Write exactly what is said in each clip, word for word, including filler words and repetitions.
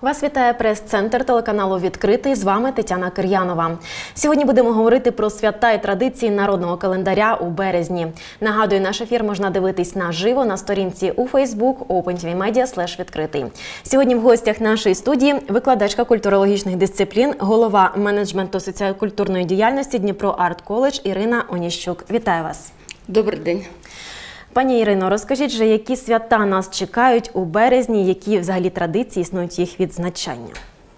Вас вітає прес-центр телеканалу «Відкритий». З вами Тетяна Кир'янова. Сьогодні будемо говорити про свята і традиції народного календаря у березні. Нагадую, наш ефір можна дивитись наживо на сторінці у Facebook OpenTVMedia слеш відкритий. Сьогодні в гостях нашої студії викладачка культурологічних дисциплін, голова менеджменту соціокультурної діяльності Дніпро Арт Коледж Ірина Оніщук. Вітаю вас. Добрий день. Пані Ірино, розкажіть же, які свята нас чекають у березні, які взагалі традиції існують їх відзначання?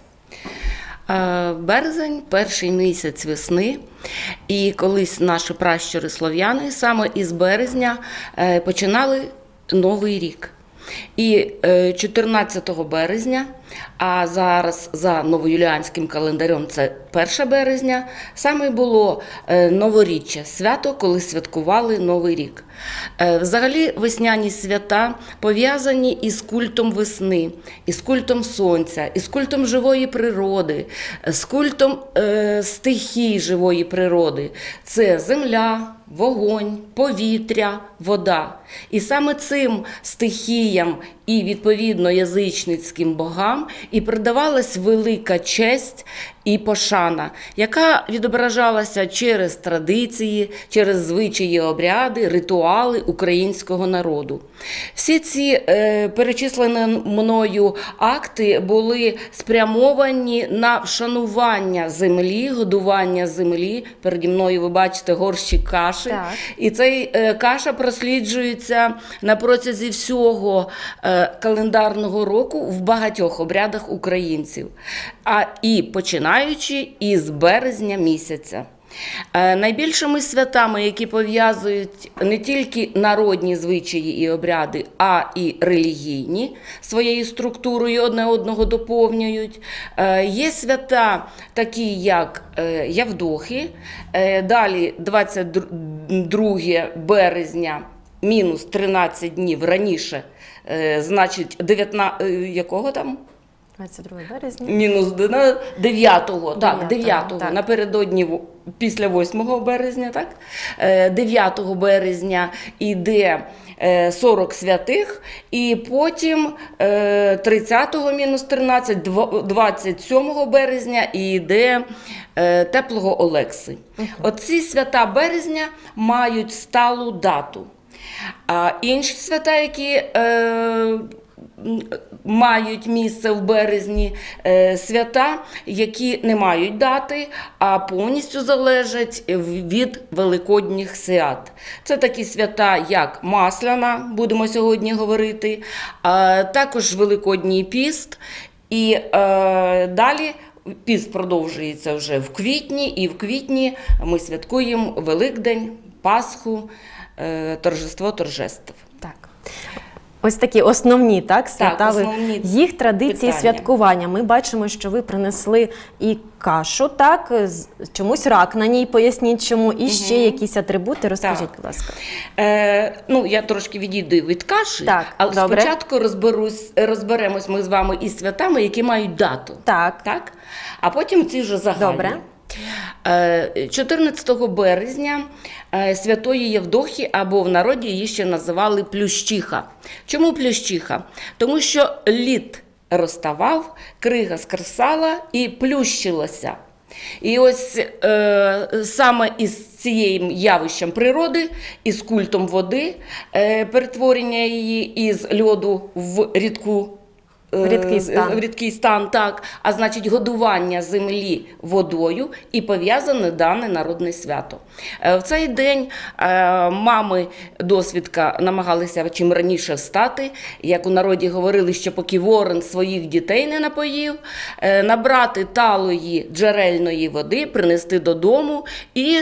Березень – перший місяць весни, і колись наші пращури слов'яни саме із березня починали Новий рік. І чотирнадцятого березня, а зараз за новоюліанським календарем це перше березня, саме було новоріччя, свято, коли святкували Новий рік. Взагалі весняні свята пов'язані із культом весни, із культом сонця, із культом живої природи, з культом е, стихій живої природи. Це земля, вогонь, повітря, вода. І саме цим стихіям і, відповідно, язичницьким богам і придавалась велика честь і пошана, яка відображалася через традиції, через звичаї, обряди, ритуали українського народу. Всі ці е, перечислені мною акти були спрямовані на вшанування землі, годування землі. Переді мною ви бачите горщик каші. Так. І цей е, каша просліджується на протязі всього е, календарного року в багатьох обрядах українців. А і починаючи із березня місяця. Найбільшими святами, які пов'язують не тільки народні звичаї і обряди, а і релігійні, своєю структурою одне одного доповнюють, є свята такі, як Явдохи, далі двадцять друге березня, мінус тринадцять днів раніше, значить, дев'ятнадцятого, якого там? двадцять другого березня. Мінус дев'ятого, так, дев'ятого, так. Напередодні після восьмого березня, так? дев'ятого березня йде сорок святих, і потім тридцятого мінус тринадцять, двадцять сьомого березня йде теплого Олекси. Угу. Оці свята березня мають сталу дату. А інші свята, які е, мають місце в березні, е, свята, які не мають дати, а повністю залежать від великодніх свят. Це такі свята, як Масляна, будемо сьогодні говорити, а також Великодній піст, і е, далі піст продовжується вже в квітні, і в квітні ми святкуємо Великдень, Пасху, торжество торжеств. Так. Ось такі основні, так, свята, так, основні їх традиції питання. Святкування. Ми бачимо, що ви принесли і кашу, так, чомусь рак на ній, поясніть чому, і ще угу. якісь атрибути, розкажіть, так. будь ласка. Е, ну, я трошки відійду від каші, так, але добре. Спочатку розберусь, розберемось ми з вами із святами, які мають дату. Так. Так? А потім ці вже загальні. Добре. чотирнадцятого березня Святої Євдохи, або в народі її ще називали Плющиха. Чому Плющиха? Тому що лід розставав, крига скресала і плющилася. І ось е, саме із цією явищем природи, із культом води, е, перетворення її із льоду в рідку, В рідкий стан. В рідкий стан, так. А значить, годування землі водою і пов'язане дане народне свято. В цей день мами досвідка намагалися чим раніше встати, як у народі говорили, що поки ворон своїх дітей не напоїв, набрати талої джерельної води, принести додому і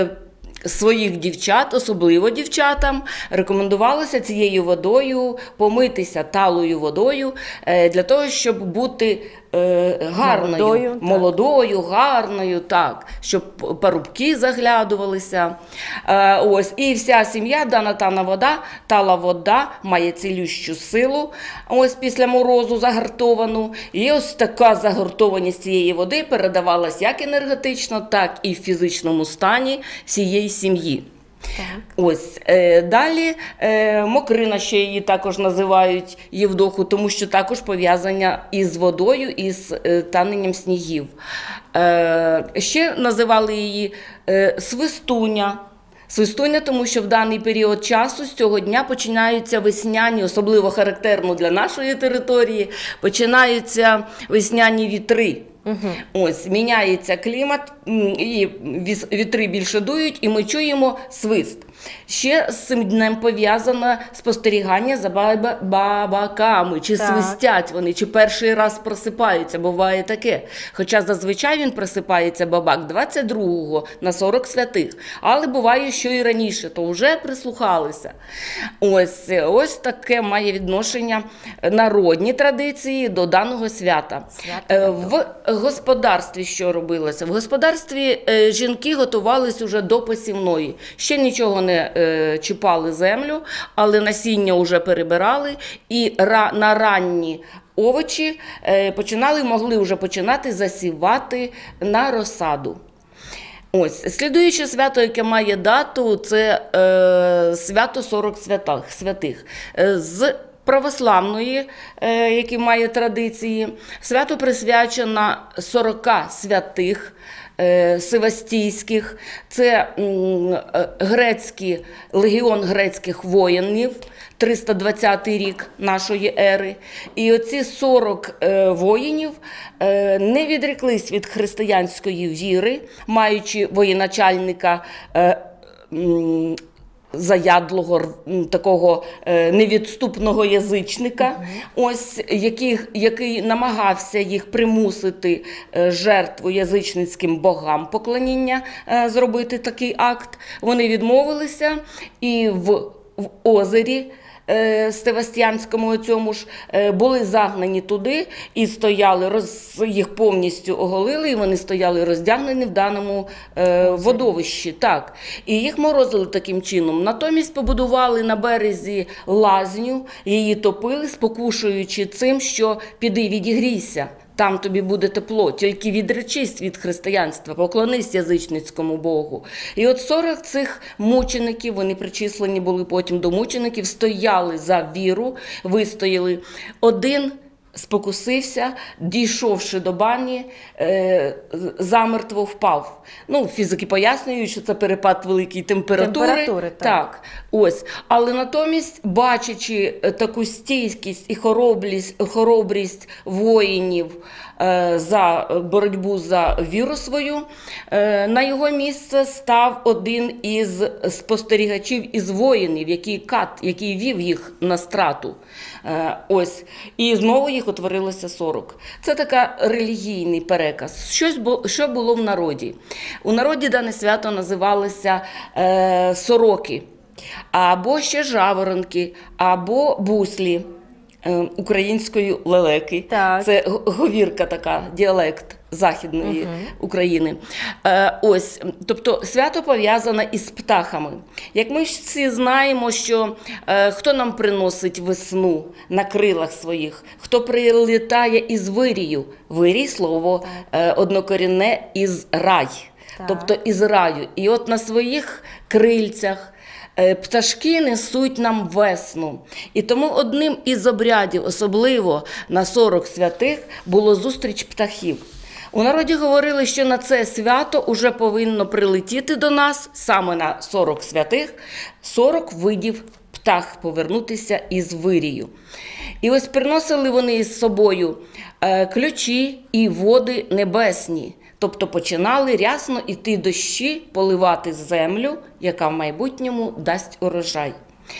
своїх дівчат, особливо дівчатам, рекомендувалося цією водою помитися талою водою для того, щоб бути гарною, молодою, молодою, гарною, так, щоб парубки заглядувалися. Ось, і вся сім'я, дана тана вода, тала вода має цілющу силу, ось після морозу загартовану. І ось така загартованість цієї води передавалась як енергетично, так і в фізичному стані всієї сім'ї. Так. Ось, е, далі е, мокрина, ще її також називають Євдоху, тому що також пов'язана із водою, із е, таненням снігів. Е, ще називали її е, Свистуня. Свистуня, тому що в даний період часу з цього дня починаються весняні, особливо характерно для нашої території, починаються весняні вітри. Угу. Ось, міняється клімат, і вітри більше дують, і ми чуємо свист. Ще з цим днем пов'язано спостерігання за бабаками, чи так. свистять вони, чи перший раз просипаються, буває таке. Хоча зазвичай він просипається, бабак, двадцять другого на сорок святих, але буває, що і раніше, то вже прислухалися. Ось, ось таке має відношення народні традиції до даного свята. Свято. В господарстві що робилося? В господарстві жінки готувалися вже до посівної. Ще нічого не е, чіпали землю, але насіння вже перебирали і ра, на ранні овочі е, починали, могли вже починати засівати на розсаду. Ось, слідуюче свято, яке має дату, це е, свято сорок святих. Е, з православної, е, які має традиції, свято присвячено сорока святих, севастійських, це грецький, легіон грецьких воїнів, триста двадцятий рік нашої ери. І оці сорок е, воїнів е, не відреклись від християнської віри, маючи воєначальника е, м, заядлого, такого невідступного язичника, uh-huh. ось, який, який намагався їх примусити жертву язичницьким богам поклоніння зробити такий акт. Вони відмовилися і в, в озері Севастіянському цьому ж були загнані туди і стояли, роз, їх повністю оголили, і вони стояли роздягнені в даному е, водовищі. Так. І їх морозили таким чином. Натомість побудували на березі лазню, її топили, спокушуючи цим, що піди відігрійся. Там тобі буде тепло, тільки відречись від християнства, поклонись язичницькому Богу. І от сорок цих мучеників, вони причислені були потім до мучеників, стояли за віру, вистояли. Один спокусився, дійшовши до бані, е, замертво впав. Ну, фізики пояснюють, що це перепад великої температури. Температури, так. Так, ось. Але натомість, бачачи таку стійкість і хоробрість, хоробрість воїнів е, за боротьбу за віру свою, е, на його місце став один із спостерігачів, із воїнів, який кат, який вів їх на страту. Е, ось. І знову їх утворилося сорок. Це така релігійний переказ. Щось було, що було в народі? У народі дане свято називалося е, сороки, або ще жаворонки, або буслі, е, українською лелеки. Так. Це говірка така, діалект Західної угу. України. Е, ось, тобто свято пов'язане із птахами. Як ми всі знаємо, що е, хто нам приносить весну на крилах своїх, хто прилітає із вирію. Вирій – слово е, однокорінне із рай, так. тобто із раю. І от на своїх крильцях пташки несуть нам весну. І тому одним із обрядів, особливо на сорок святих, було зустріч птахів. У народі говорили, що на це свято уже повинно прилетіти до нас, саме на сорок святих, сорок видів птах повернутися із вирію. І ось приносили вони із собою ключі і води небесні. Тобто починали рясно іти дощі, поливати землю, яка в майбутньому дасть урожай.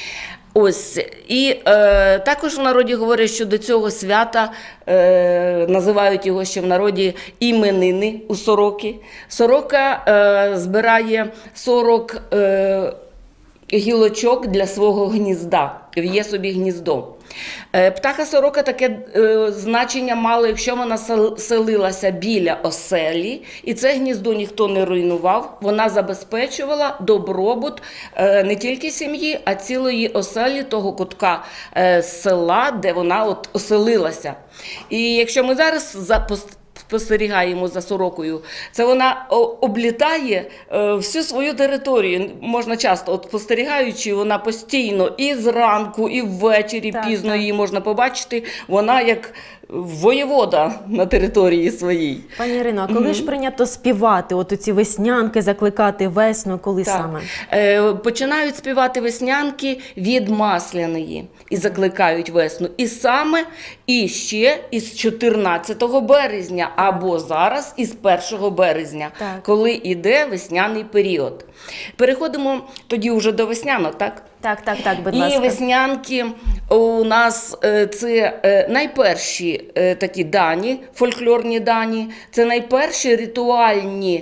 Ось, і е, також в народі говорять, що до цього свята, е, називають його ще в народі іменини у сороки. Сорока е, збирає сорок е, гілочок для свого гнізда, в'є собі гніздо. Птаха-сорока таке е, значення мало, якщо вона селилася біля оселі, і це гніздо ніхто не руйнував, вона забезпечувала добробут е, не тільки сім'ї, а цілої оселі того кутка е, села, де вона от оселилася. І якщо ми зараз спостерігаємо за сорокою, це вона облітає всю свою територію. Можна часто, от спостерігаючи, вона постійно і зранку, і ввечері так, пізно так. її можна побачити, вона як воєвода на території своїй. Пані Ірино, а коли mm-hmm. ж прийнято співати, от ці веснянки, закликати весну, коли так. саме? Е, починають співати веснянки від Масляної і закликають весну. І саме і ще із чотирнадцятого березня, або зараз із першого березня, так. коли йде весняний період. Переходимо тоді вже до веснянок, так? Так, так, так, будь і ласка. І веснянки у нас це найперші такі дані, фольклорні дані, це найперші ритуальні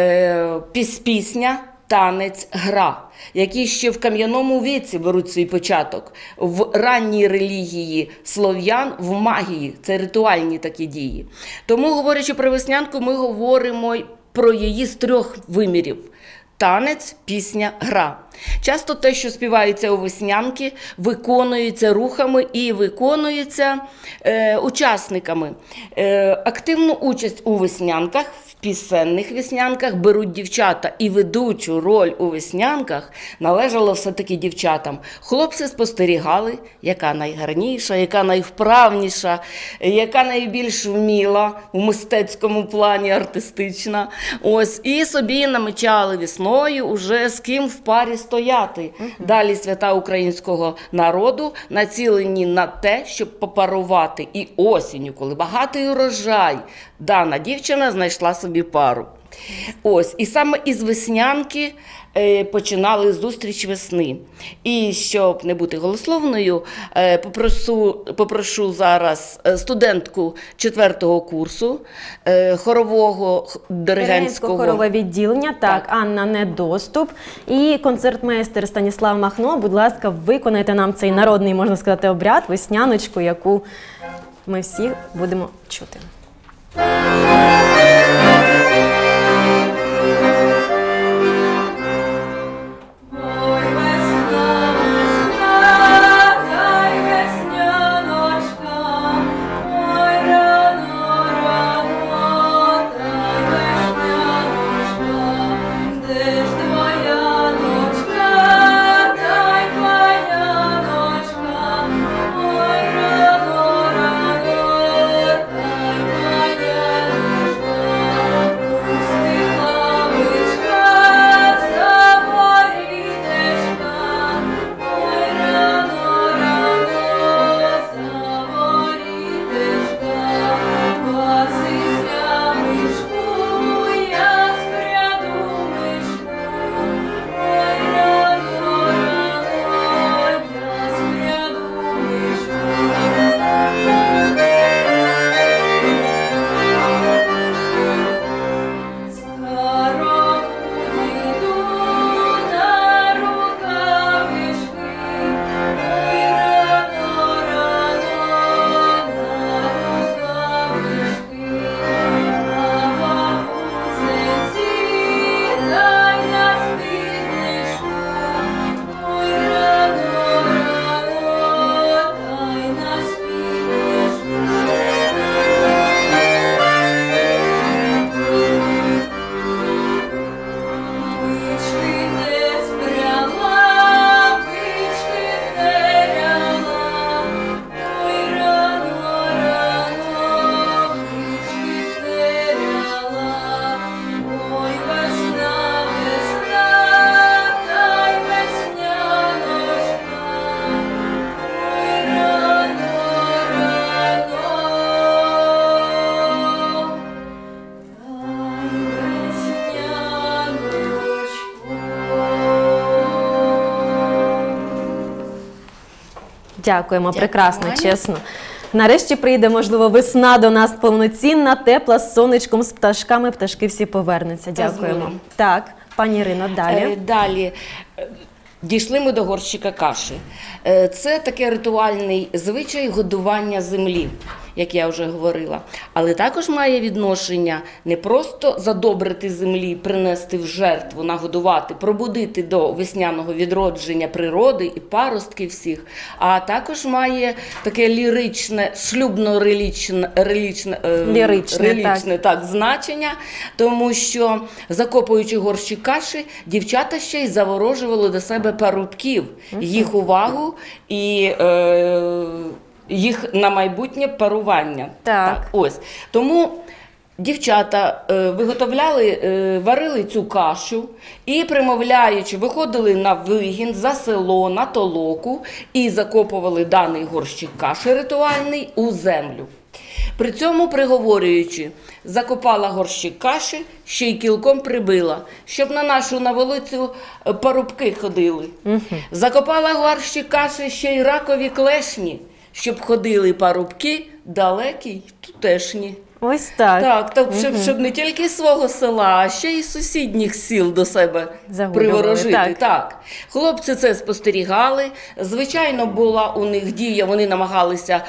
пісня, танець, гра, які ще в кам'яному віці беруть свій початок. В ранній релігії слов'ян, в магії, це ритуальні такі дії. Тому, говорячи про веснянку, ми говоримо про її з трьох вимірів. Танець, пісня, гра. Часто те, що співається у веснянки, виконується рухами і виконується е, учасниками. Е, активну участь у веснянках, в пісенних веснянках беруть дівчата. І ведучу роль у веснянках належало все-таки дівчатам. Хлопці спостерігали, яка найгарніша, яка найвправніша, яка найбільш вміла у мистецькому плані, артистична. Ось, і собі намічали весною уже з ким в парі стояти. Uh-huh. Далі свята українського народу націлені на те, щоб попарувати. І осінню, коли багатий урожай, дана дівчина знайшла собі пару. Ось, і саме із веснянки е, починали зустріч весни. І щоб не бути голословною, е, попрошу, попрошу зараз студентку четвертого курсу е, хорового диригентського хорове відділення, так, так, Анна Недоступ і концертмейстер Станіслав Махно. Будь ласка, виконайте нам цей народний, можна сказати, обряд, весняночку, яку ми всі будемо чути. Дякуємо, прекрасно, чесно. Нарешті прийде, можливо, весна до нас повноцінна, тепла, з сонечком, з пташками, пташки всі повернуться. Дякуємо. Так, пані Ірино, далі. Е, далі. Дійшли ми до горщика каші. Це таке ритуальний звичай годування землі, як я вже говорила, але також має відношення не просто задобрити землі, принести в жертву, нагодувати, пробудити до весняного відродження природи і паростки всіх, а також має таке ліричне, шлюбно-релічне, релічне, е, Ліричне, релічне так. Так, значення, тому що, закопуючи горщі каші, дівчата ще й заворожували до себе парубків, їх увагу і е, їх на майбутнє парування. Так. Так, ось. Тому дівчата е, виготовляли, е, варили цю кашу і, примовляючи, виходили на вигін, за село, на толоку і закопували даний горщик каші ритуальний у землю. При цьому приговорюючи, закопала горщик каші, ще й кілком прибила, щоб на нашу на вулицю парубки ходили. Угу. Закопала горщик каші, ще й ракові клешні, щоб ходили парубки далекі й тутешні. Ось так. Так, так щоб, угу. щоб не тільки свого села, а ще й сусідніх сіл до себе приворожити. Так. так. Хлопці це спостерігали. Звичайно, була у них дія, вони намагалися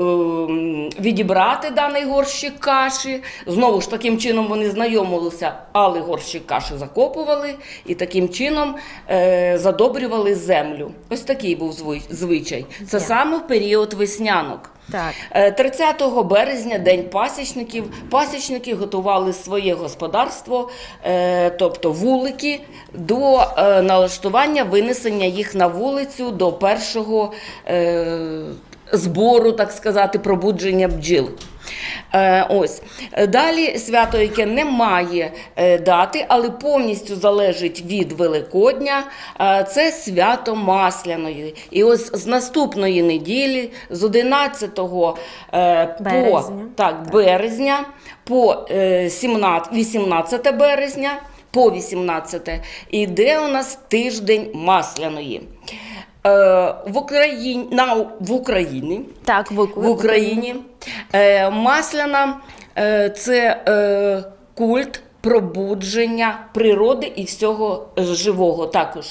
відібрати даний горщик каші. Знову ж таким чином вони знайомилися, але горщик каші закопували і таким чином е, задобрювали землю. Ось такий був звичай. Це yeah. саме в період веснянок. Так. тридцятого березня, День пасічників. Пасічники готували своє господарство, е, тобто вулики, до е, налаштування, винесення їх на вулицю до першого е, збору, так сказати, пробудження бджіл. Е, ось. Далі свято, яке не має е, дати, але повністю залежить від Великодня, е, це свято Масляної. І ось з наступної неділі, з одинадцятого е, березня. По, так, березня по е, вісімнадцяте березня, по вісімнадцяте, іде у нас тиждень Масляної. В Україні, на, в Україні, так, в, в Україні е, Масляна е, – це е, культ пробудження природи і всього живого також.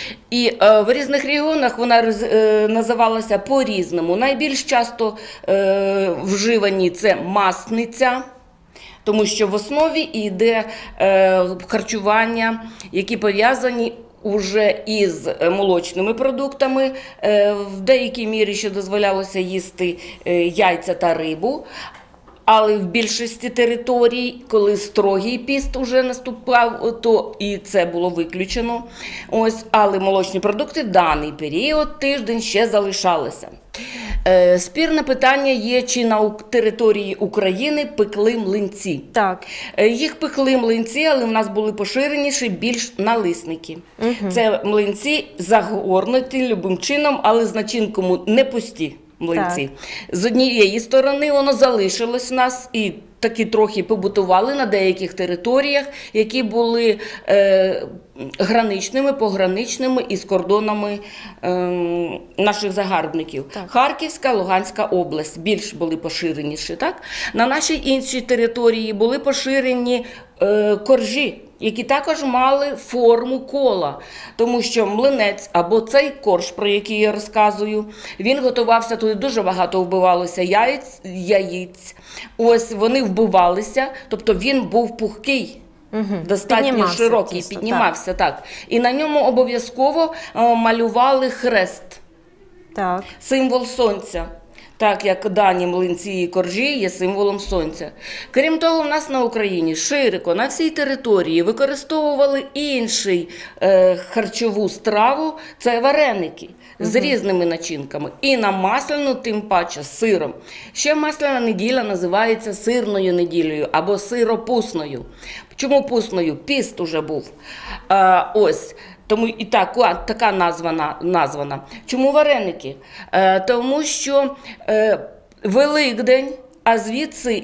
І е, в різних регіонах вона е, називалася по-різному. Найбільш часто е, вживані це масниця, тому що в основі йде е, харчування, які пов'язані уже із молочними продуктами. В деякій мірі ще дозволялося їсти яйця та рибу. Але в більшості територій, коли строгий піст уже наступав, то і це було виключено. Ось, але молочні продукти в даний період, тиждень, ще залишалися. Е, спірне питання є, чи на території України пекли млинці. Так. Е, їх пекли млинці, але в нас були поширеніші більш налисники. Угу. Це млинці загорнуті любим чином, але з начинком не пусті млинці. Так. З однієї сторони воно залишилось в нас і таки трохи побутували на деяких територіях, які були е, граничними, пограничними із кордонами е, наших загарбників. Так. Харківська, Луганська область більш були поширеніші. Так? На нашій іншій території були поширені е, коржі, які також мали форму кола, тому що млинець або цей корж, про який я розказую, він готувався, туди дуже багато вбивалося яєць, яєць. Ось вони вбивалися, тобто він був пухкий, угу. достатньо піднімався, широкий, тісто, піднімався, так. так. І на ньому обов'язково е, малювали хрест, так. символ сонця. Так як дані млинці і коржі є символом сонця. Крім того, в нас на Україні широко на всій території використовували інший е, харчову страву – це вареники з угу. різними начинками. І на Масляну, тим паче, з сиром. Ще Масляна неділя називається сирною неділею або сиропусною. Чому пусною? Піст уже був. Е, ось. Тому і так, така названа, названа. Чому вареники? Е, тому що е, Великдень, а звідси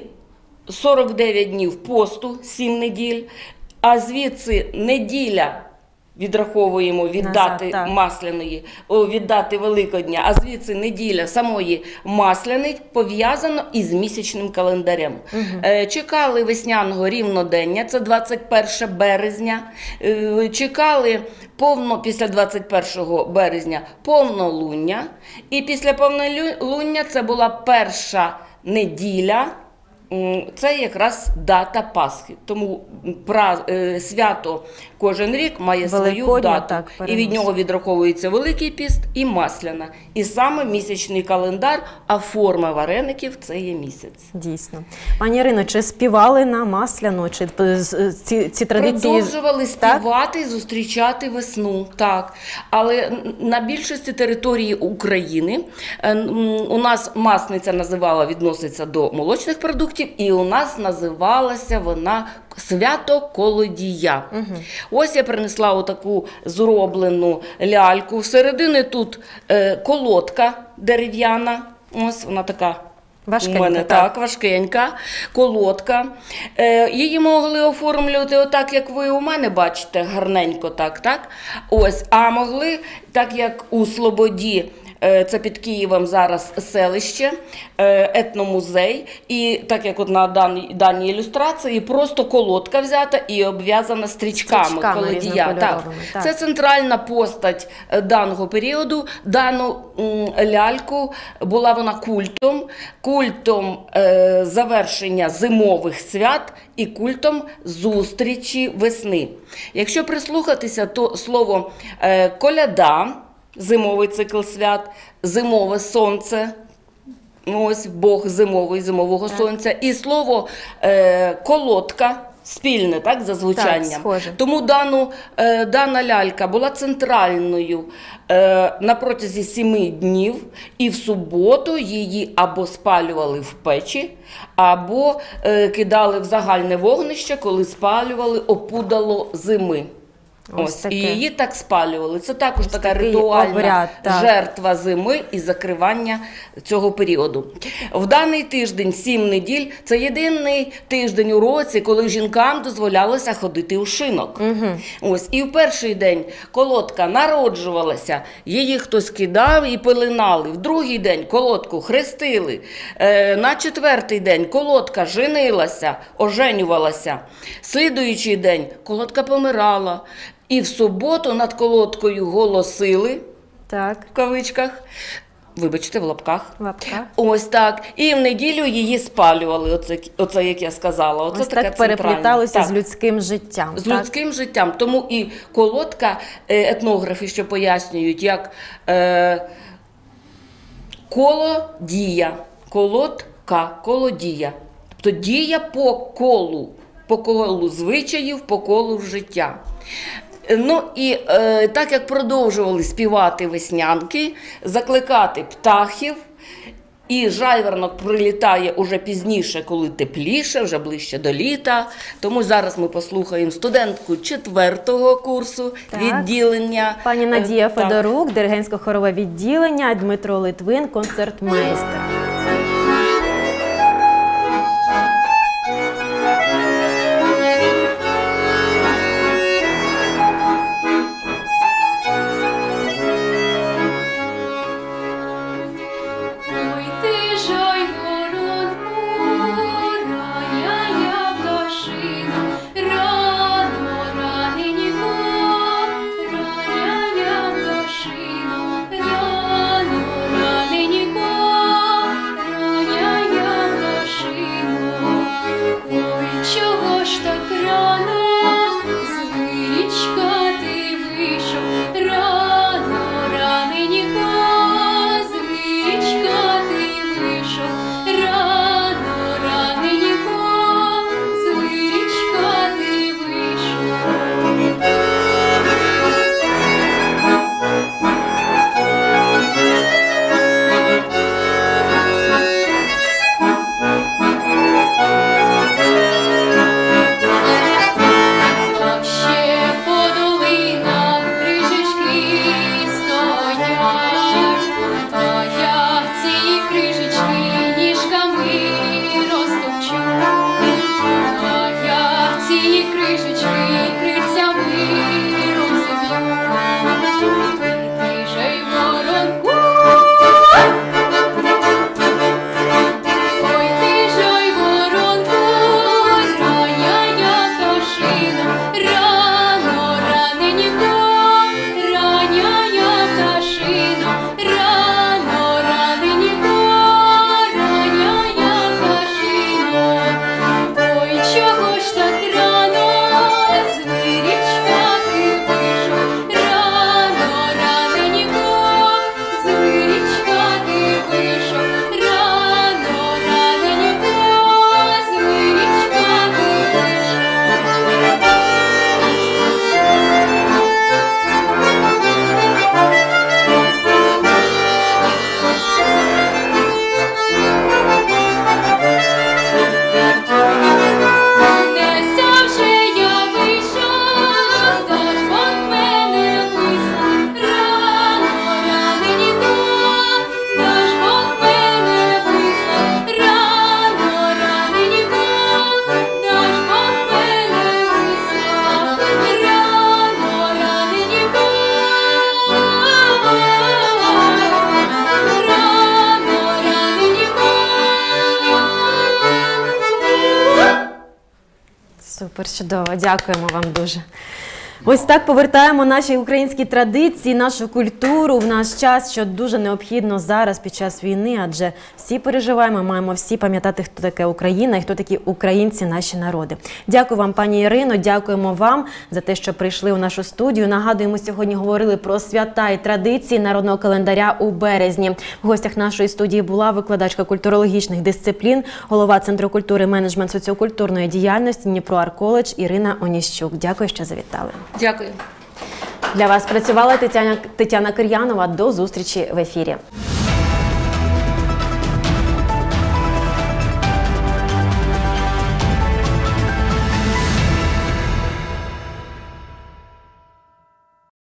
сорок дев'ять днів посту, сім неділь, а звідси неділя, відраховуємо від Назад, дати так. Масляної, о, від дати Великодня, а звідси неділя самої Масляної пов'язано із місячним календарем. Угу. Е, чекали весняного рівнодення, це двадцять перше березня, е, чекали повно, після двадцять першого березня повнолуння, і після повнолуння це була перша неділя м, це якраз дата Пасхи. Тому пра- е, свято кожен рік має свою Великодня, дату. так, І від переносить. нього відраховується Великий піст і Масляна. І саме місячний календар, а форма вареників – це є місяць. Дійсно. Пані Ірино, чи співали на Масляну? Чи е, з- ці, ці традиції? Продовжували Так? співати і зустрічати весну, так. Але на більшості території України е, м, у нас масниця називала, відноситься до молочних продуктів, і у нас називалася вона свято Колодія. Угу. Ось я принесла отаку зроблену ляльку. Всередині тут е, колодка дерев'яна, ось вона така. Важкенька, У мене так. так, важкенька, колодка. Е, її могли оформлювати отак, як ви у мене бачите, гарненько так, так? Ось, а могли, так як у Слободі, е, це під Києвом зараз селище, е, етномузей, і так як от на даній, даній ілюстрації, просто колодка взята і обв'язана стрічками, Стрічками колодія. різнокольоровими, Так. так. Це центральна постать е, даного періоду. Дану м, ляльку була вона культом, культом е, завершення зимових свят і культом зустрічі весни. Якщо прислухатися, то слово е, коляда, зимовий цикл свят, зимове сонце, ось Бог зимовий, зимового Так. сонця, і слово е, колодка, спільне, так, за звучанням. Так, схоже. Тому дану, е, дана лялька була центральною е, на протязі сіми днів, і в суботу її або спалювали в печі, або е, кидали в загальне вогнище, коли спалювали опудало зими. Ось Ось, таке. і її так спалювали. Це також Ось така такий ритуальна обряд, так. жертва зими і закривання цього періоду. В даний тиждень, сім неділь, це єдиний тиждень у році, коли жінкам дозволялося ходити у шинок. Угу. Ось, і в перший день колодка народжувалася, її хтось кидав і пеленали. В другий день колодку хрестили. Е, на четвертий день колодка женилася, оженювалася. Слідуючий день колодка помирала. І в суботу над колодкою голосили, Так, в кавичках, вибачте, в лапках. в лапках. Ось так. І в неділю її спалювали, оце, оце як я сказала. Оце Ось така так центральна. перепліталося Так. з людським життям. З так? людським життям. Тому і колодка, е, етнографи що пояснюють, як е, колодія, колодка, колодія. Тобто дія по колу, по колу звичаїв, по колу життя. Ну і е, так як продовжували співати веснянки, закликати птахів, і жайворонок прилітає уже пізніше, коли тепліше, вже ближче до літа. Тому зараз ми послухаємо студентку четвертого курсу Так. відділення. Пані Надія Е, так. Федорук, диригентсько-хорове відділення, Дмитро Литвин, концертмейстер. Ой, ти ж ой, город мора, я я пташина, рано раненько, рання я пташина, рано раненько, Супер, чудово, дякуємо вам дуже. Ось так повертаємо наші українські традиції, нашу культуру в наш час, що дуже необхідно зараз під час війни, адже всі переживаємо, маємо всі пам'ятати, хто таке Україна і хто такі українці, наші народи. Дякую вам, пані Ірино, дякуємо вам за те, що прийшли у нашу студію. Нагадуємо, сьогодні говорили про свята і традиції народного календаря у березні. В гостях нашої студії була викладачка культурологічних дисциплін, голова Центру культури менеджмент соціокультурної діяльності Дніпро Арт Коледж Ірина Оніщук. Дякую, що завітали. Дякую. Для вас працювала Тетяна, Тетяна Кир'янова. До зустрічі в ефірі.